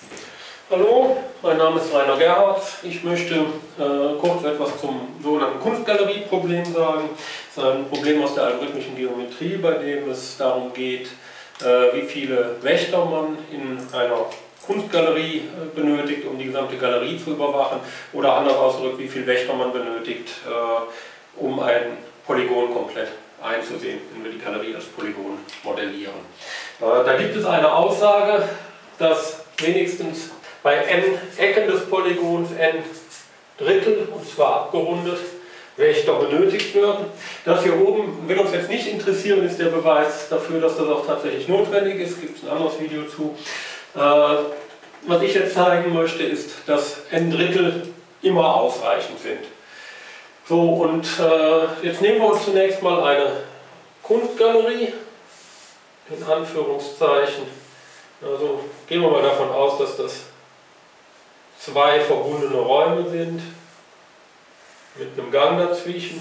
Hallo, mein Name ist Rainer Gerhardt. Ich möchte kurz etwas zum sogenannten Kunstgalerie-Problem sagen. Das ist ein Problem aus der algorithmischen Geometrie, bei dem es darum geht, wie viele Wächter man in einer Kunstgalerie benötigt, um die gesamte Galerie zu überwachen, oder anders ausgedrückt, wie viele Wächter man benötigt, um ein Polygon komplett einzusehen, wenn wir die Galerie als Polygon modellieren. Da gibt es eine Aussage, dass wenigstens bei n Ecken des Polygons n Drittel, und zwar abgerundet, Wächter benötigt werden. Das hier oben will uns jetzt nicht interessieren, ist der Beweis dafür, dass das auch tatsächlich notwendig ist. Gibt es ein anderes Video zu. Was ich jetzt zeigen möchte, ist, dass n Drittel immer ausreichend sind. So, und jetzt nehmen wir uns zunächst mal eine Kunstgalerie, in Anführungszeichen. Also gehen wir mal davon aus, dass das zwei verbundene Räume sind, mit einem Gang dazwischen.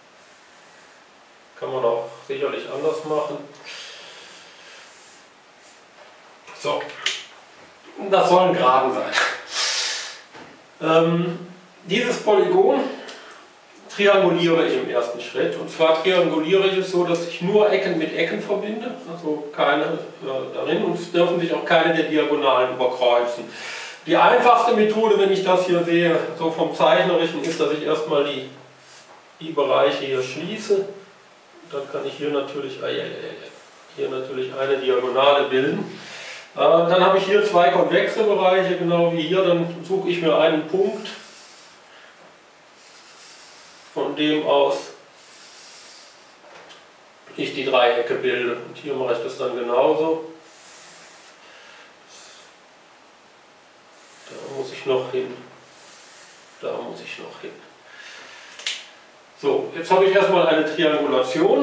Kann man auch sicherlich anders machen. So, das sollen Geraden sein. Dieses Polygon trianguliere ich im ersten Schritt. Und zwar trianguliere ich es so, dass ich nur Ecken mit Ecken verbinde, also keine darin, und es dürfen sich auch keine der Diagonalen überkreuzen. Die einfachste Methode, wenn ich das hier sehe, so vom Zeichnerischen, ist, dass ich erstmal die Bereiche hier schließe. Dann kann ich hier natürlich eine Diagonale bilden. Dann habe ich hier zwei konvexe Bereiche, genau wie hier. Dann suche ich mir einen Punkt, von dem aus ich die Dreiecke bilde. Und hier mache ich das dann genauso. Da muss ich noch hin. Da muss ich noch hin. So, jetzt habe ich erstmal eine Triangulation.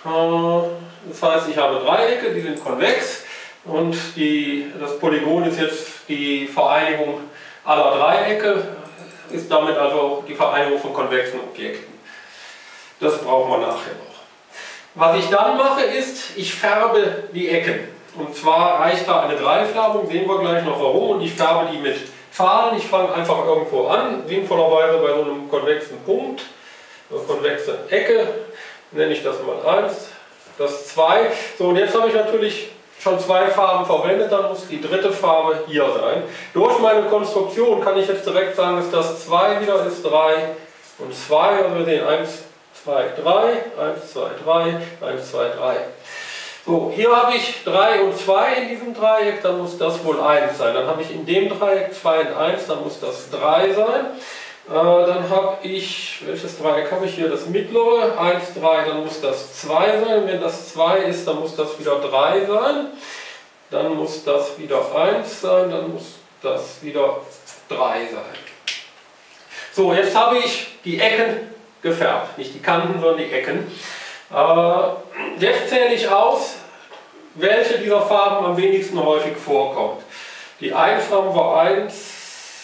Das heißt, ich habe Dreiecke, die sind konvex. Und das Polygon ist jetzt die Vereinigung aller Dreiecke. Ist damit also die Vereinigung von konvexen Objekten. Das brauchen wir nachher noch. Was ich dann mache ist, ich färbe die Ecken. Und zwar reicht da eine Dreifärbung, sehen wir gleich noch warum, und ich färbe die mit Pfahlen. Ich fange einfach irgendwo an, sinnvollerweise bei so einem konvexen Punkt, eine konvexe Ecke, nenne ich das mal 1, das 2. So, und jetzt habe ich natürlich schon zwei Farben verwendet, dann muss die dritte Farbe hier sein. Durch meine Konstruktion kann ich jetzt direkt sagen, dass das 2 wieder ist, 3 und 2. Also wir sehen 1, 2, 3, 1, 2, 3, 1, 2, 3. So, hier habe ich 3 und 2 in diesem Dreieck, dann muss das wohl 1 sein. Dann habe ich in dem Dreieck 2 und 1, dann muss das 3 sein. Dann habe ich, welches Dreieck habe ich hier? Das mittlere, 1, 3, dann muss das 2 sein. Wenn das 2 ist, dann muss das wieder 3 sein. Dann muss das wieder 1 sein, dann muss das wieder 3 sein. So, jetzt habe ich die Ecken gefärbt. Nicht die Kanten, sondern die Ecken. Jetzt zähle ich aus, welche dieser Farben am wenigsten häufig vorkommt. Die 1 haben wir 1,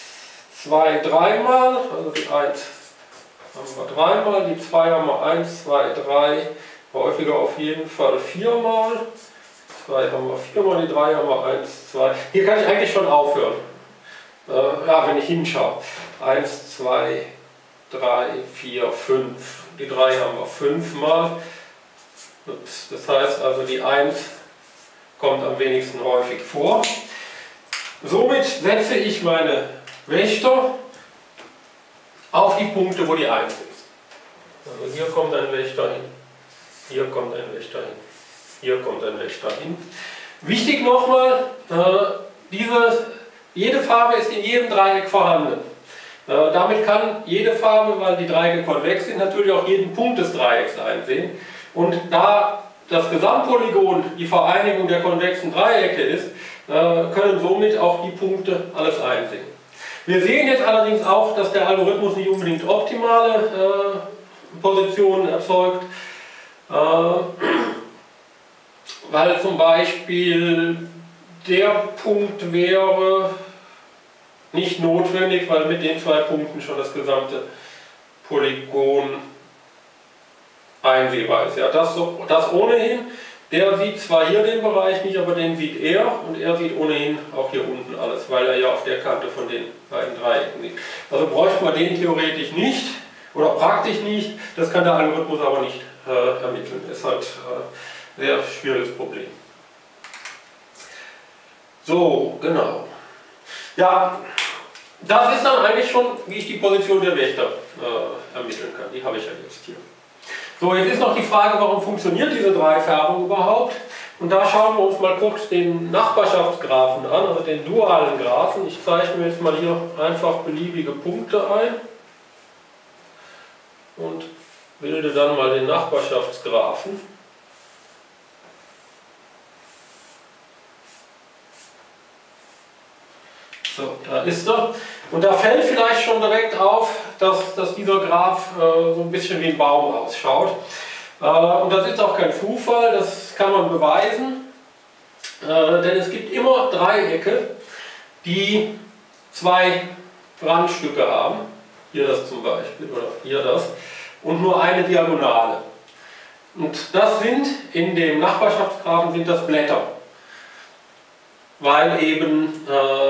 2, 3 Mal, also die 1 haben wir 3 Mal, die 2 haben wir 1, 2, 3, häufiger auf jeden Fall 4 Mal, 2 haben wir 4 Mal, die 3 haben wir 1, 2, hier kann ich eigentlich schon aufhören, ja, wenn ich hinschaue, 1, 2, 3, 4, 5, die 3 haben wir 5 Mal, ups, das heißt also die 1 kommt am wenigsten häufig vor. Somit setze ich meine Wächter auf die Punkte, wo die 1 ist. Also hier kommt ein Wächter hin, hier kommt ein Wächter hin, hier kommt ein Wächter hin. Wichtig nochmal, jede Farbe ist in jedem Dreieck vorhanden. Damit kann jede Farbe, weil die Dreiecke konvex sind, natürlich auch jeden Punkt des Dreiecks einsehen. Und da das Gesamtpolygon die Vereinigung der konvexen Dreiecke ist, können somit auch die Punkte alles einsehen. Wir sehen jetzt allerdings auch, dass der Algorithmus nicht unbedingt optimale Positionen erzeugt, weil zum Beispiel der Punkt wäre nicht notwendig, weil mit den zwei Punkten schon das gesamte Polygon einsehbar ist. Ja, das ohnehin. Der sieht zwar hier den Bereich nicht, aber den sieht er und er sieht ohnehin auch hier unten alles, weil er ja auf der Kante von den beiden Dreiecken sieht. Also bräuchte man den theoretisch nicht oder praktisch nicht, das kann der Algorithmus aber nicht ermitteln. Das ist halt ein sehr schwieriges Problem. So, genau. Ja, das ist dann eigentlich schon, wie ich die Position der Wächter ermitteln kann. Die habe ich ja jetzt hier. So, jetzt ist noch die Frage, warum funktioniert diese Dreifärbung überhaupt? Und da schauen wir uns mal kurz den Nachbarschaftsgraphen an, also den dualen Graphen. Ich zeichne mir jetzt mal hier einfach beliebige Punkte ein und bilde dann mal den Nachbarschaftsgraphen. So, da ist er. Und da fällt vielleicht schon direkt auf, dass dieser Graph so ein bisschen wie ein Baum ausschaut. Und das ist auch kein Zufall, das kann man beweisen. Denn es gibt immer Dreiecke, die zwei Randstücke haben. Hier das zum Beispiel, oder hier das. Und nur eine Diagonale. Und das sind, in dem Nachbarschaftsgraphen sind das Blätter. Weil eben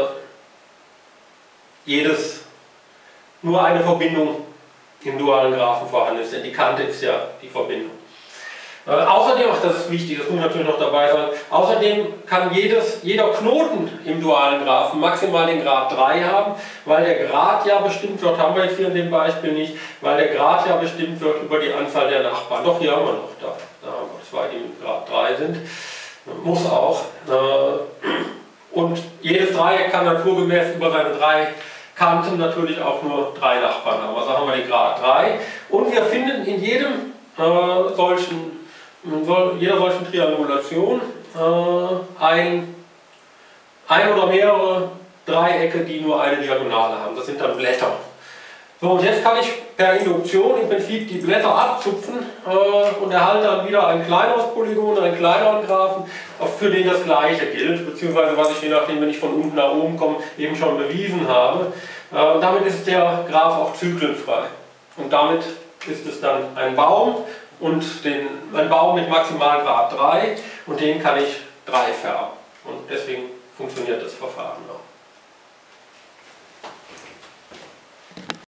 nur eine Verbindung im dualen Graphen vorhanden ist, denn die Kante ist ja die Verbindung. Außerdem, ach, das ist wichtig, das muss ich natürlich noch dabei sagen, außerdem kann jeder Knoten im dualen Graphen maximal den Grad 3 haben, weil der Grad ja bestimmt wird, haben wir jetzt hier in dem Beispiel nicht, weil der Grad ja bestimmt wird über die Anzahl der Nachbarn. Doch, hier haben wir noch, da haben wir zwei, die mit Grad 3 sind. Muss auch. Und jedes Dreieck kann naturgemäß über seine drei Kanten natürlich auch nur drei Nachbarn haben. Also haben wir den Grad 3. Und wir finden in jeder solchen Triangulation ein oder mehrere Dreiecke, die nur eine Diagonale haben. Das sind dann Blätter. So, und jetzt kann ich per Induktion im Prinzip die Blätter abzupfen und erhalte dann wieder ein kleineres Polygon, einen kleineren Graphen, für den das gleiche gilt, beziehungsweise was ich je nachdem, wenn ich von unten nach oben komme, eben schon bewiesen habe. Und damit ist der Graph auch zyklenfrei. Und damit ist es dann ein Baum und ein Baum mit Maximalgrad 3 und den kann ich 3 färben. Und deswegen funktioniert das Verfahren auch.